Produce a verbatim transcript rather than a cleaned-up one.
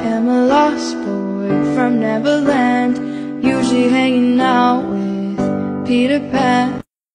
am a lost boy from Neverland, usually hanging out with Peter Pan.